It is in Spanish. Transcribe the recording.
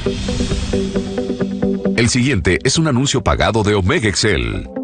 El siguiente es un anuncio pagado de Omega Excel.